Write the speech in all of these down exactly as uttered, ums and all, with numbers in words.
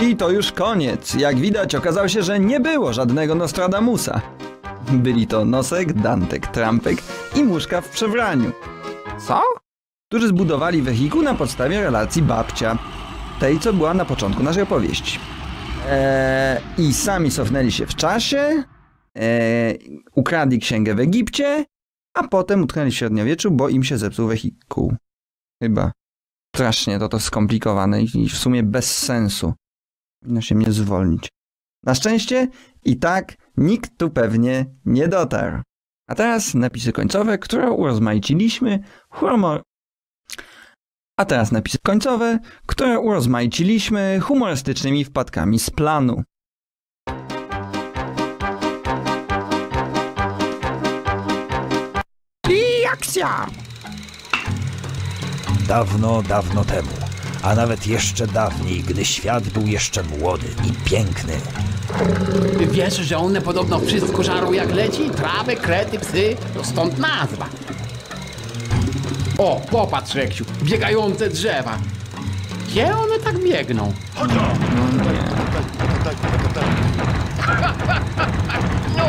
I to już koniec. Jak widać, okazało się, że nie było żadnego Nostradamusa. Byli to Nosek, Dantek, Trampek i Muszka w przebraniu. Co? Którzy zbudowali wehikuł na podstawie relacji babcia. Tej, co była na początku naszej opowieści. Eee, I sami cofnęli się w czasie, eee, ukradli księgę w Egipcie, a potem utknęli w średniowieczu, bo im się zepsuł wehikuł. Chyba. Strasznie to to skomplikowane i w sumie bez sensu. Powinno się mnie zwolnić. Na szczęście i tak nikt tu pewnie nie dotarł. A teraz napisy końcowe, które urozmaiciliśmy humor... A teraz napisy końcowe, które urozmaiciliśmy humorystycznymi wpadkami z planu. I akcja! Dawno, dawno temu, a nawet jeszcze dawniej, gdy świat był jeszcze młody i piękny. Wiesz, że one podobno wszystko żarą jak leci? Trawy, krety, psy, to stąd nazwa. O, popatrz, Reksiu, biegające drzewa. Gdzie one tak biegną? No.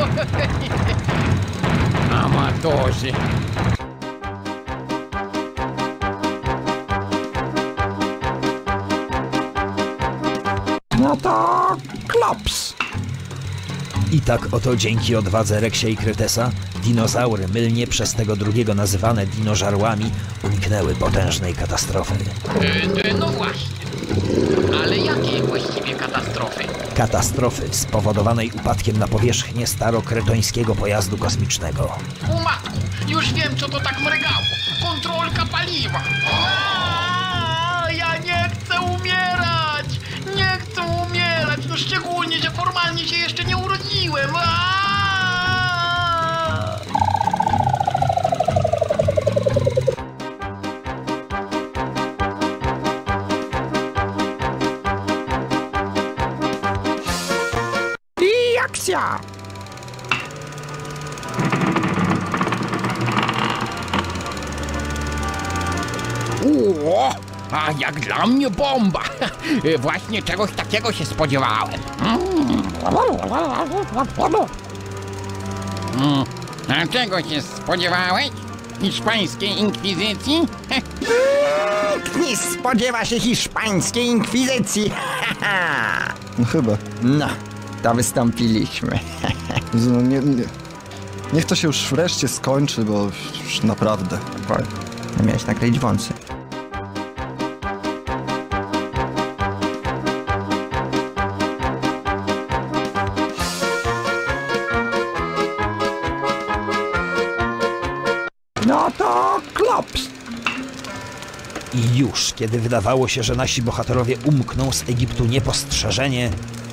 Amatorzy. No to klops. I tak oto dzięki odwadze Reksia i Kretesa dinozaury, mylnie przez tego drugiego nazywane dinożarłami, uniknęły potężnej katastrofy. Yy, no właśnie. Ale jakiej właściwie katastrofy? Katastrofy spowodowanej upadkiem na powierzchnię starokretońskiego pojazdu kosmicznego. O matku, już wiem, co to tak mrygało. Kontrolka paliwa. Aaaa, ja nie chcę umierać. Nie chcę umierać. No szczególnie, że formalnie się jeszcze nie urodziłem. Aaaa! I akcja! O, a jak dla mnie bomba. Właśnie czegoś takiego się spodziewałem. Mm. A czego się spodziewałeś? Hiszpańskiej inkwizycji? Nikt nie spodziewa się hiszpańskiej inkwizycji. No chyba. No, to wystąpiliśmy. No, nie, nie. Niech to się już wreszcie skończy, bo już naprawdę. No miałeś nakleić wąsy. No to klops. I już, kiedy wydawało się, że nasi bohaterowie umkną z Egiptu niepostrzeżenie,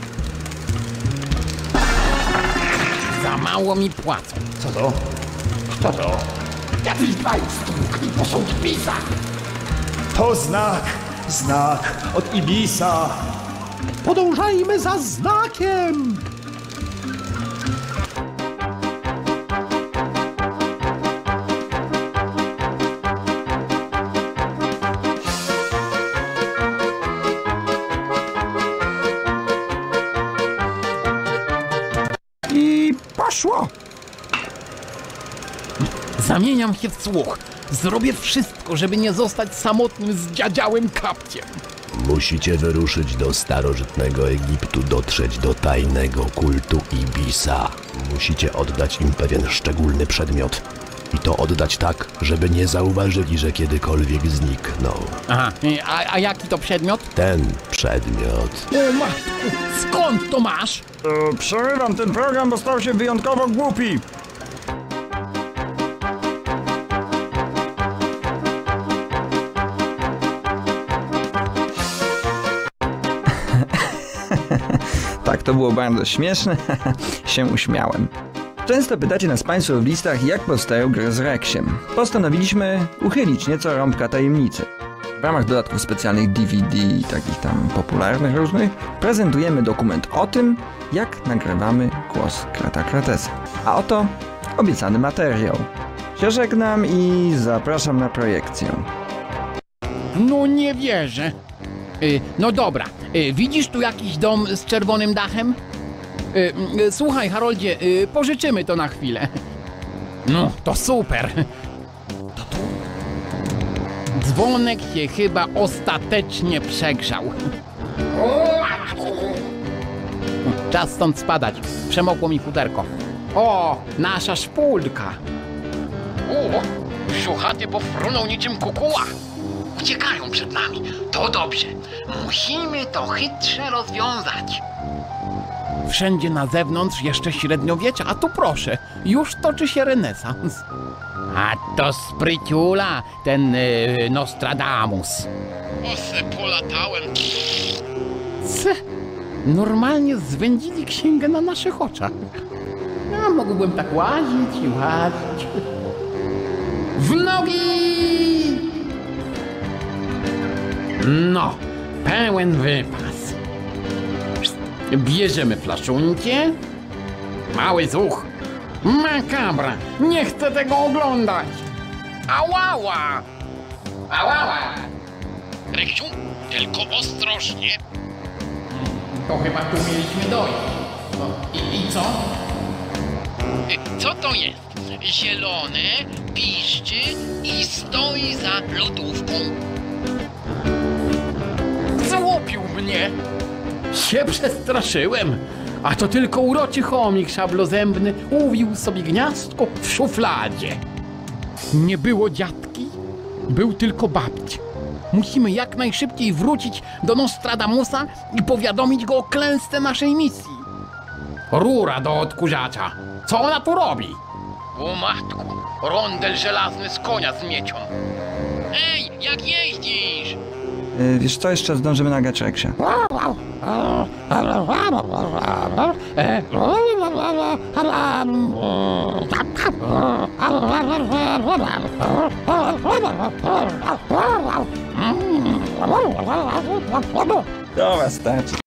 Za mało mi płacą. co to? Kto to? Jacyś dwaj stłukli posąg Ibisa. To znak, znak od Ibisa. Podążajmy za znakiem. I poszło. Zamieniam się w słuch. Zrobię wszystko, żeby nie zostać samotnym z dziadziałym kapciem. Musicie wyruszyć do starożytnego Egiptu, dotrzeć do tajnego kultu Ibisa. Musicie oddać im pewien szczególny przedmiot. I to oddać tak, żeby nie zauważyli, że kiedykolwiek zniknął. Aha, a, a jaki to przedmiot? Ten przedmiot. O matku, skąd to masz? E, przerywam ten program, bo stał się wyjątkowo głupi. Tak, to było bardzo śmieszne. Się uśmiałem. Często pytacie nas Państwo w listach, jak powstają gry z Reksiem. Postanowiliśmy uchylić nieco rąbka tajemnicy. W ramach dodatków specjalnych D V D i takich tam popularnych różnych prezentujemy dokument o tym, jak nagrywamy głos Kreta Kretesa. A oto obiecany materiał. Się żegnam i zapraszam na projekcję. No nie wierzę. Y, no dobra, y, widzisz tu jakiś dom z czerwonym dachem? Y, y, słuchaj, Haroldzie, y, pożyczymy to na chwilę. No, to super. To tu? Dzwonek się chyba ostatecznie przegrzał. Czas stąd spadać. Przemokło mi futerko. O, nasza szpulka. O, siuchaty pofrunął niczym kukuła. Uciekają przed nami. To dobrze. Musimy to chytrze rozwiązać. Wszędzie na zewnątrz jeszcze średniowiecze, a tu proszę, już toczy się renesans. A to spryciula, ten yy, Nostradamus. Ose, polatałem. C, normalnie zwędzili księgę na naszych oczach. Ja mógłbym tak łazić i łazić. W nogi! No, pełen wypas. Bierzemy flaszuncie. Mały zuch. Makabra, nie chcę tego oglądać. Ałała! Ałała! Reksiu, tylko ostrożnie. To chyba tu mieliśmy dojść. No, i, I co? Co to jest? Zielone, piszczy i stoi za lodówką. Załopił mnie. Się przestraszyłem. A to tylko uroczy chomik szablozębny uwił sobie gniazdko w szufladzie. Nie było dziadki, był tylko babci. Musimy jak najszybciej wrócić do Nostradamusa i powiadomić go o klęsce naszej misji. Rura do odkurzacza. Co ona tu robi? O matku, rondel żelazny z konia z miecią. Ej, jak jeździsz? Yy, wiesz co, jeszcze zdążymy nagrać Reksia. Dobra, starczy.